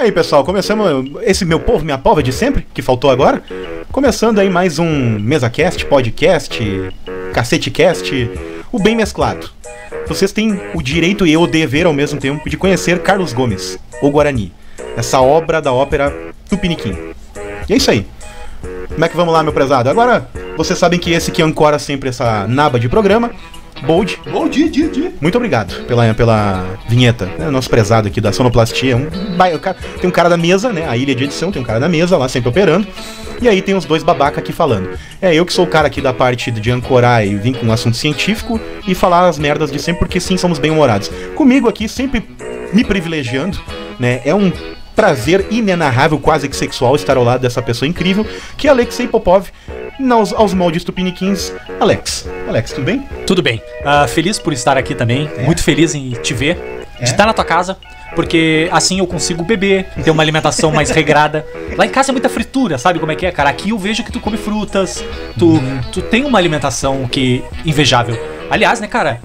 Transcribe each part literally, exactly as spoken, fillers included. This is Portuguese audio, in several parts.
Aí, pessoal, começamos esse meu povo, minha pova de sempre, que faltou agora. Começando aí mais um MesaCast, podcast, CaceteCast, o bem mesclado. Vocês têm o direito e o dever ao mesmo tempo de conhecer Carlos Gomes, o Guarani, essa obra da ópera Tupiniquim. E é isso aí. Como é que vamos lá, meu prezado? Agora, vocês sabem que esse que ancora sempre essa naba de programa, Bold. Bom dia, dia, dia. Muito obrigado pela, pela vinheta. É, nosso prezado aqui da sonoplastia. Um, tem um cara da mesa, né? A ilha de edição tem um cara da mesa lá sempre operando. E aí tem os dois babaca aqui falando. É eu que sou o cara aqui da parte de ancorar e vir com um assunto científico e falar as merdas de sempre, porque sim, somos bem-humorados. Comigo aqui, sempre me privilegiando, né? É um prazer inenarrável, quase que sexual, estar ao lado dessa pessoa incrível, que é Alexei Popov, aos, aos moldes tupiniquins. Alex, Alex, tudo bem? Tudo bem. Uh, feliz por estar aqui também. É. Muito feliz em te ver, é. de estar na tua casa, porque assim eu consigo beber, ter uma alimentação mais regrada. Lá em casa é muita fritura, sabe como é que é, cara? Aqui eu vejo que tu come frutas, tu, uhum. tu tem uma alimentação que invejável. Aliás, né, cara?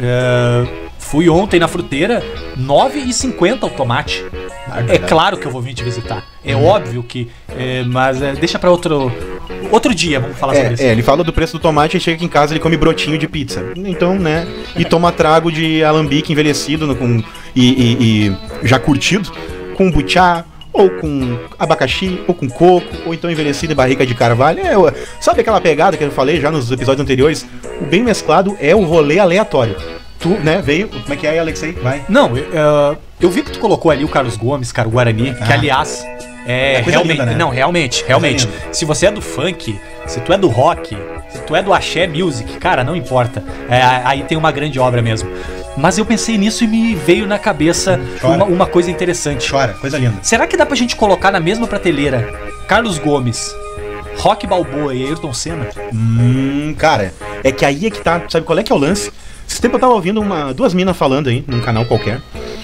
Uh, fui ontem na fruteira, nove e cinquenta o tomate. É claro que eu vou vir te visitar. É hum. óbvio que... É, mas é, deixa pra outro... Outro dia, vamos falar é, sobre isso. É, ele fala do preço do tomate e chega aqui em casa ele come brotinho de pizza. Então, né... E toma trago de alambique envelhecido no, com, e, e, e já curtido, com buchá, ou com abacaxi, ou com coco, ou então envelhecido em barrica de carvalho. É, sabe aquela pegada que eu falei já nos episódios anteriores? O bem mesclado é o rolê aleatório. Tu, né, veio... Como é que é, Alexei? Vai. Não, eu, uh, eu vi que tu colocou ali o Carlos Gomes, cara, o Guarani, ah. que aliás... É, é realmente, linda, né? Não, realmente, realmente. Se você é do funk, se tu é do rock, se tu é do axé music, cara, não importa. É, aí tem uma grande obra mesmo. Mas eu pensei nisso e me veio na cabeça uma, uma coisa interessante. Chora, coisa linda. Será que dá pra gente colocar na mesma prateleira Carlos Gomes, Rock Balboa e Ayrton Senna? Hum, cara, é que aí é que tá. Sabe qual é que é o lance? Esse tempo eu tava ouvindo uma, duas minas falando aí, num canal qualquer,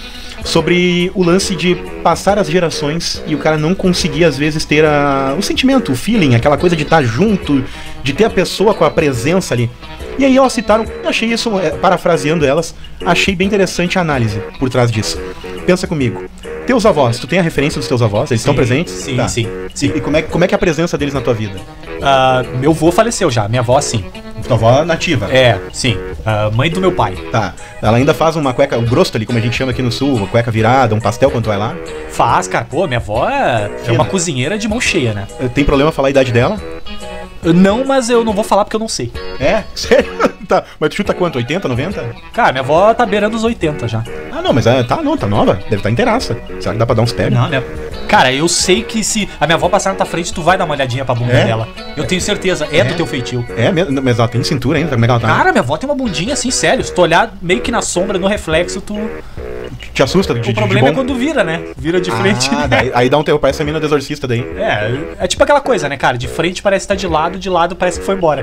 sobre o lance de passar as gerações e o cara não conseguir, às vezes, ter a, o sentimento, o feeling, aquela coisa de estar junto, de ter a pessoa com a presença ali. E aí elas citaram, eu achei isso, é, parafraseando elas, achei bem interessante a análise por trás disso. Pensa comigo, teus avós, tu tem a referência dos teus avós? Eles sim, estão presentes? Sim, tá. sim, sim. E, e como, é, como é que é a presença deles na tua vida? Uh, meu avô faleceu já, minha avó sim. Tua avó nativa? É, sim. Uh, mãe do meu pai. Tá. Ela ainda faz uma cueca, um grosso ali, como a gente chama aqui no sul, uma cueca virada, um pastel quando tu vai lá? Faz, cara. Pô, minha avó é, é uma cozinheira de mão cheia, né? Tem problema falar a idade dela? Não, mas eu não vou falar porque eu não sei. É? Sério? Tá. Mas tu chuta quanto? oitenta, noventa? Cara, minha avó tá beirando os oitenta já. Ah, não, mas é, tá, não, tá nova. Deve estar inteiraça. Será que dá pra dar uns pés? Não, né? Cara, eu sei que se a minha avó passar na tua frente, tu vai dar uma olhadinha pra bunda é? dela. Eu tenho certeza, é, é do teu feitio. É mesmo? Mas ela tem cintura ainda? Como é que ela tá? Cara, minha avó tem uma bundinha assim, sério. Se tu olhar meio que na sombra, no reflexo, tu... Te assusta de, O de, problema de é quando vira, né? Vira de frente. Ah, né? daí, aí dá um terror, parece a mina do exorcista daí. É, é tipo aquela coisa, né, cara? De frente parece estar de lado, de lado parece que foi embora.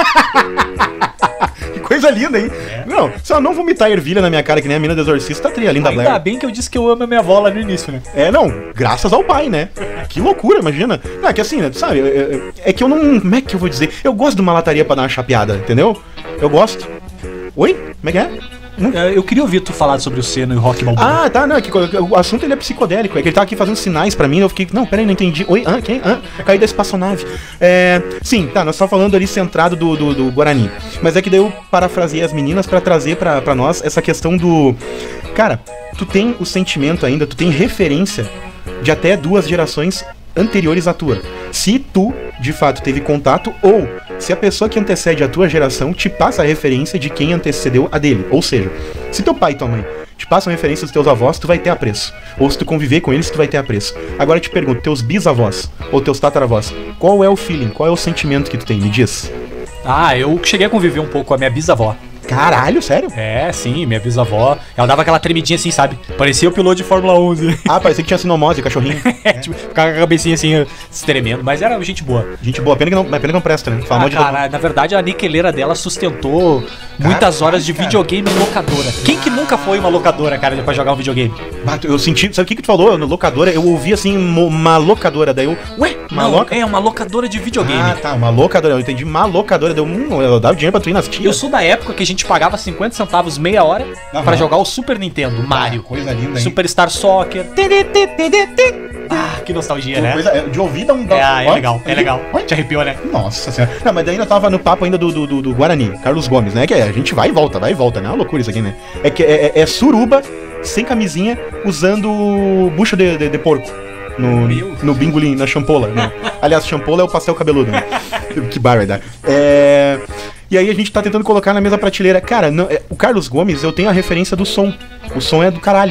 Que coisa linda, hein? É. Não, se ela não vomitar ervilha na minha cara que nem a mina do exorcista, tá tri, a linda Blair. Ainda bem que eu disse que eu amo a minha avó lá no início, né? É, não, graças ao pai, né? Que loucura, imagina. Não, é que assim, né, sabe, é, é que eu não... Como é que eu vou dizer? Eu gosto de uma lataria pra dar uma chapeada, entendeu? Eu gosto. Oi? Como é que é? Hum? Eu queria ouvir tu falar sobre o Senna e o Rock Balboa. Ah, tá, não, é que o assunto ele é psicodélico, é que ele tava aqui fazendo sinais pra mim, eu fiquei, não, peraí, não entendi. Oi, ah, quem? Ah, caí da espaçonave. É, sim, tá, nós estamos falando ali centrado do, do, do Guarani, mas é que daí eu parafraseei as meninas pra trazer pra, pra nós essa questão do... Cara, tu tem o sentimento ainda, tu tem referência de até duas gerações anteriores à tua. Se tu, de fato, teve contato, ou se a pessoa que antecede a tua geração te passa a referência de quem antecedeu a dele. Ou seja, se teu pai e tua mãe te passam a referência dos teus avós, tu vai ter apreço. Ou se tu conviver com eles, tu vai ter apreço. Agora eu te pergunto, teus bisavós ou teus tataravós, qual é o feeling, qual é o sentimento que tu tem? Me diz. Ah, eu cheguei a conviver um pouco com a minha bisavó. Caralho, sério? É, sim, minha bisavó. Ela dava aquela tremidinha assim, sabe? Parecia o piloto de Fórmula onze. Ah, parecia que tinha sinomose, cachorrinho. É, tipo, ficava com a cabecinha assim, se tremendo. Mas era gente boa. Gente boa, pena que não, pena que não presta, né? Fala ah, cara, de... na verdade a niqueleira dela sustentou cara, muitas horas de cara. videogame em locadora. Quem que nunca foi uma locadora, cara, pra jogar um videogame? Eu senti, sabe o que que tu falou? Na locadora, eu ouvi assim, uma locadora, daí eu... Ué, uma não, loca? É, uma locadora de videogame. Ah, tá, uma locadora, eu entendi, uma locadora, deu... Hum, eu dava dinheiro pra tu ir nas tias. Eu sou da época que a gente gente pagava cinquenta centavos meia hora Aham. pra jogar o Super Nintendo, Mario. Ah, coisa linda, hein? Superstar Soccer. Ah, que nostalgia, né? Coisa, é, de ouvir um... É, ah, é legal, é legal. Te arrepiou, né? Nossa senhora. Não, mas daí ainda tava no papo ainda do, do, do, do Guarani, Carlos Gomes, né? Que é, a gente vai e volta, vai e volta, né? É uma loucura isso aqui, né? É que é, é, é suruba, sem camisinha, usando bucho de, de, de porco. No, no bingolim, na champola, né? Aliás, champola é o pastel cabeludo, né? Que barbaridade. É... E aí a gente tá tentando colocar na mesma prateleira. Cara, não, é, o Carlos Gomes, eu tenho a referência do som. O som é do caralho.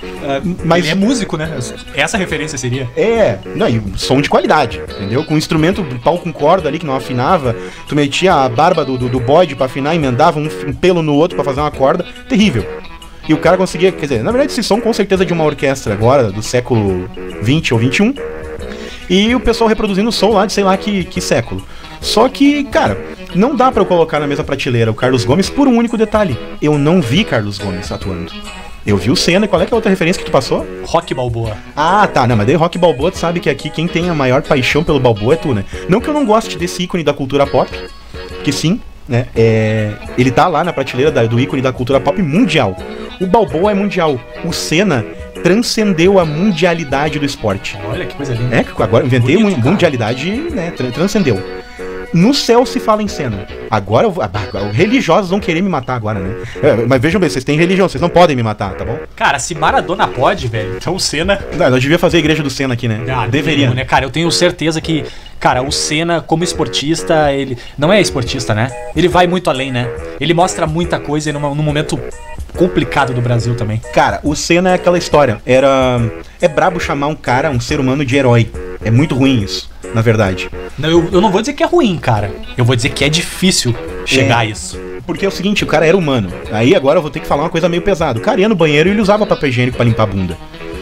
Mas ele é músico, né? Essa referência seria. É, não, e som de qualidade, entendeu? Com um instrumento, pau com corda ali que não afinava, tu metia a barba do, do, do bode pra afinar, emendava um, um pelo no outro pra fazer uma corda, terrível. E o cara conseguia, quer dizer, na verdade esse som com certeza é de uma orquestra agora, do século vinte ou vinte e um, e o pessoal reproduzindo o som lá de sei lá que, que século. Só que, cara, não dá pra eu colocar na mesma prateleira o Carlos Gomes por um único detalhe. Eu não vi Carlos Gomes atuando. Eu vi o Senna, e qual é que é a outra referência que tu passou? Rock Balboa. Ah, tá, não, mas daí Rock Balboa, tu sabe que aqui quem tem a maior paixão pelo Balboa é tu, né? Não que eu não goste desse ícone da cultura pop, que sim, né? É, ele tá lá na prateleira da, do ícone da cultura pop mundial. O Balboa é mundial. O Senna transcendeu a mundialidade do esporte. Olha que coisa linda. É, agora inventei Bonito, mun- mundialidade, né? Tra- transcendeu. No céu se fala em Senna. Agora, eu vou- ah, bah, os religiosos vão querer me matar agora, né? É, mas vejam bem, vocês têm religião, vocês não podem me matar, tá bom? Cara, se Maradona pode, velho, então o Senna... Não, nós devia fazer a igreja do Senna aqui, né? Ah, Deveria. né, cara? Eu tenho certeza que, cara, o Senna, como esportista, ele não é esportista, né? Ele vai muito além, né? Ele mostra muita coisa e numa- num momento complicado do Brasil também. Cara, o Senna é aquela história. Era. É brabo chamar um cara, um ser humano, de herói. É muito ruim isso, na verdade. Não, eu, eu não vou dizer que é ruim, cara. Eu vou dizer que é difícil chegar É. a isso. Porque é o seguinte, o cara era humano. Aí agora eu vou ter que falar uma coisa meio pesada. O cara ia no banheiro e ele usava papel higiênico pra limpar a bunda.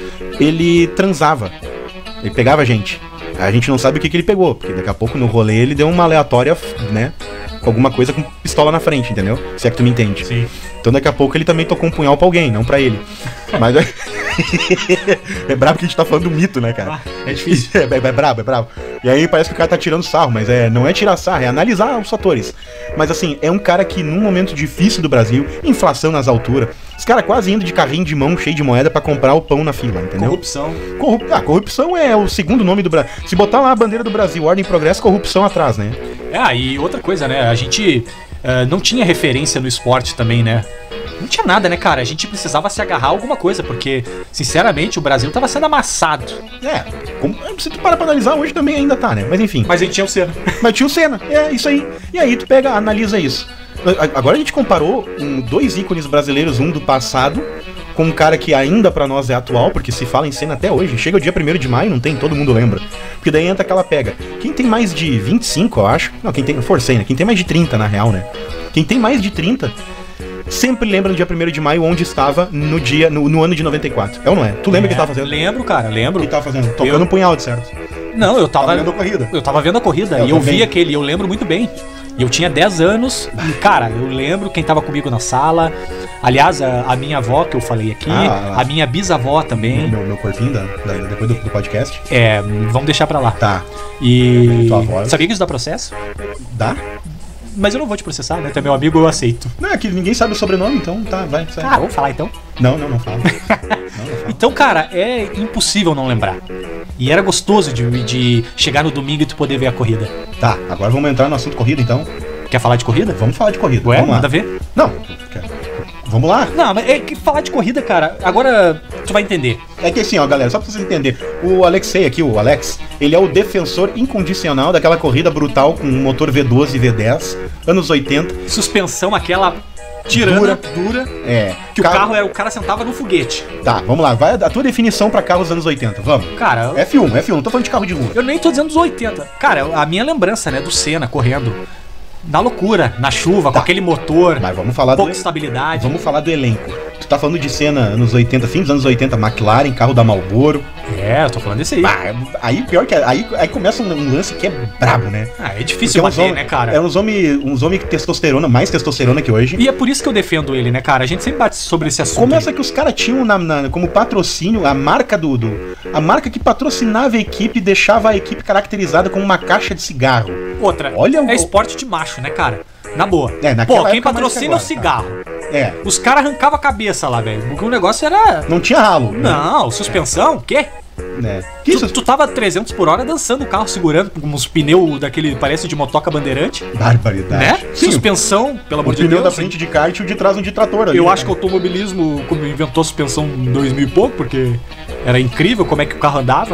Ele transava. Ele pegava a gente. A gente não sabe o que, que ele pegou, porque daqui a pouco no rolê ele deu uma aleatória, né? Com alguma coisa com pistola na frente, entendeu? Se é que tu me entende. Sim. Então daqui a pouco ele também tocou um punhal pra alguém, não pra ele. Mas é brabo que a gente tá falando do mito, né, cara? É difícil. É, é, é brabo, é brabo. E aí parece que o cara tá tirando sarro, mas é, não é tirar sarro, é analisar os fatores. Mas assim, é um cara que num momento difícil do Brasil, inflação nas alturas, os caras quase indo de carrinho de mão cheio de moeda pra comprar o pão na fila, entendeu? Corrupção. Corrup... Ah, corrupção é o segundo nome do Brasil. Se botar lá a bandeira do Brasil, ordem e progresso, corrupção atrás, né? É, e outra coisa, né? A gente eh, não tinha referência no esporte também, né? Não tinha nada, né, cara? A gente precisava se agarrar a alguma coisa, porque, sinceramente, o Brasil tava sendo amassado. É, como... se tu parar pra analisar, hoje também ainda tá, né? Mas enfim. Mas a gente tinha o Senna. Mas tinha o Senna, é isso aí. E aí tu pega, analisa isso. A- Agora a gente comparou um, dois ícones brasileiros, um do passado, com um cara que ainda pra nós é atual, porque se fala em Senna até hoje. Chega o dia primeiro de maio, não tem, todo mundo lembra. Porque daí entra aquela pega. Quem tem mais de vinte e cinco, eu acho. Não, quem tem. Eu forcei, né? Quem tem mais de trinta, na real, né? Quem tem mais de trinta sempre lembra no dia primeiro de maio onde estava no dia no, no ano de noventa e quatro. É ou não é? Tu lembra o que É, tava fazendo? Lembro, cara, O lembro. que tava fazendo? Tocando Eu- um punhal, de certo. Não, eu tava. Tava vendo a corrida. Eu tava vendo a corrida Eu e eu também. vi aquele, eu lembro muito bem. E eu tinha dez anos e, cara, eu lembro quem tava comigo na sala. Aliás, a, a minha avó, que eu falei aqui, Ah, a minha bisavó também. Meu, meu corpinho da, da- depois do, do podcast. É, vamos deixar pra lá. Tá. E. Tua avó. Sabia que isso dá processo? Dá? Mas eu não vou te processar, né? Tu é meu amigo, eu aceito. Não, é que ninguém sabe o sobrenome, então tá, vai. Sai. Ah, vamos falar então. Não, não, não fala. Não, não fala. Então, cara, é impossível não lembrar. E era gostoso de, de chegar no domingo e tu poder ver a corrida. Tá, agora vamos entrar no assunto corrida, então. Quer falar de corrida? Vamos falar de corrida. Ué, vamos lá. nada a ver? Não, quer- vamos lá. Não, mas é que falar de corrida, cara, agora tu vai entender. É que assim, ó, galera, só pra vocês entenderem, o Alexei aqui, o Alex, ele é o defensor incondicional daquela corrida brutal com motor V doze e V dez, anos oitenta. Suspensão aquela tirana, dura, É. que o carro era, o cara sentava no foguete. Tá, vamos lá, vai a tua definição pra carros dos anos oitenta, vamos. Cara, F um, F um, não tô falando de carro de rua. eu nem tô dizendo dos oitenta. Cara, a minha lembrança, né, do Senna correndo na loucura, na chuva, com aquele motor, Mas vamos falar do... pouca estabilidade. Vamos falar do elenco. Tu tá falando de cena anos oitenta, fim dos anos oitenta, McLaren, carro da Marlboro. É, eu tô falando desse aí. Ah, aí pior que aí, aí começa um, um lance que é brabo, né? Ah, é difícil Porque bater, uns né, homem- cara? É uns homens uns homem que testosterona, mais testosterona que hoje. E é por isso que eu defendo ele, né, cara? A gente sempre bate sobre esse assunto. Começa que os caras tinham na, na- como patrocínio a marca do, do- a marca que patrocinava a equipe, deixava a equipe caracterizada como uma caixa de cigarro. Outra, Olha o- é esporte de macho, né, cara? Na boa. É, naquela Pô, quem época mais que patrocina o agora, cigarro. É. Os caras arrancavam a cabeça lá, velho. Porque o negócio era. Não tinha ralo. né? Não, suspensão? O quê? Né? Que isso? Tu, tu tava a trezentos por hora dançando o carro, segurando com uns pneus daquele, parece de motoca bandeirante, Barbaridade. né? Sim, Suspensão, pelo o amor de pneu Deus. da frente de kart e o de trás um de trator ali. Eu né? acho que o automobilismo como inventou suspensão em dois mil e pouco, porque era incrível como é que o carro andava.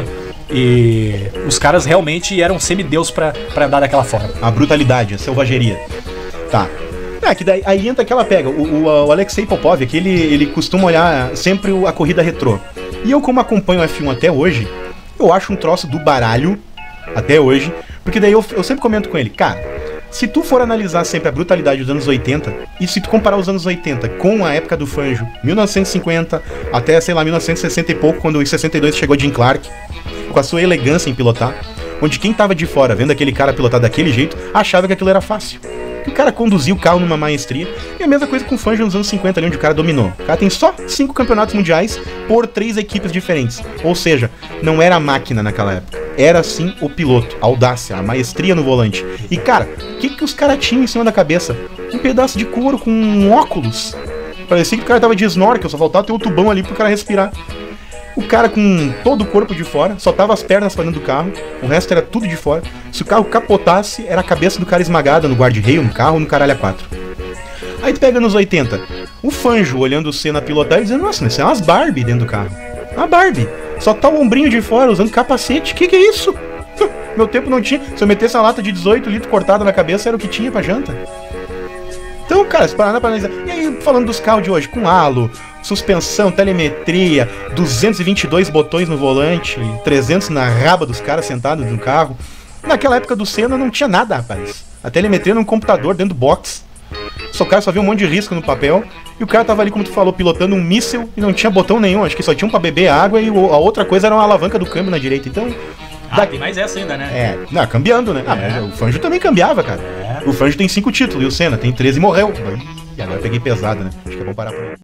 E os caras realmente eram semideus pra, pra andar daquela forma. A brutalidade, a selvageria. Tá. É, que daí aí entra aquela pega. O, o, o Alexei Popov, que ele, ele costuma olhar sempre a corrida retrô. E eu, como acompanho o F um até hoje, eu acho um troço do baralho, até hoje, porque daí eu, eu sempre comento com ele, cara, se tu for analisar sempre a brutalidade dos anos oitenta, e se tu comparar os anos oitenta com a época do Fangio, mil novecentos e cinquenta até, sei lá, mil novecentos e sessenta e pouco, quando em sessenta e dois chegou Jim Clark, com a sua elegância em pilotar, onde quem tava de fora, vendo aquele cara pilotar daquele jeito, achava que aquilo era fácil. Que o cara conduzia o carro numa maestria, e a mesma coisa com o Fangio nos anos cinquenta, ali onde o cara dominou. O cara tem só cinco campeonatos mundiais por três equipes diferentes. Ou seja, não era a máquina naquela época. Era sim o piloto, a audácia, a maestria no volante. E cara, o que, que os caras tinham em cima da cabeça? Um pedaço de couro com um óculos. Parecia que o cara tava de snorkel, só faltava ter o tubão ali pro cara respirar. O cara com todo o corpo de fora, só tava as pernas pra dentro do carro, o resto era tudo de fora. Se o carro capotasse, era a cabeça do cara esmagada no guarda-reio, no carro, no caralho a quatro. Aí tu pega nos oitenta, o Fangio olhando o Senna pilotar e dizendo, nossa, isso é umas Barbie dentro do carro. Uma Barbie. Só tá o ombrinho de fora, usando capacete. Que que é isso? Meu tempo não tinha. Se eu metesse uma lata de dezoito litros cortada na cabeça, era o que tinha pra janta. Então, cara, se parar pra analisar. E aí, falando dos carros de hoje, com halo, suspensão, telemetria, duzentos e vinte e dois botões no volante, trezentos na raba dos caras sentados no carro. Naquela época do Senna não tinha nada, rapaz. A telemetria num computador dentro do box. Só o cara só viu um monte de risco no papel. E o cara tava ali, como tu falou, pilotando um míssil e não tinha botão nenhum. Acho que só tinha um pra beber água e a outra coisa era uma alavanca do câmbio na direita. Então. Ah, da... tem mais essa ainda, né? É, não, cambiando, né? Ah, É. mas o Fangio também cambiava, cara. É. O Fangio tem cinco títulos e o Senna tem treze e morreu. E agora eu peguei pesado, né? Acho que é bom parar por aí.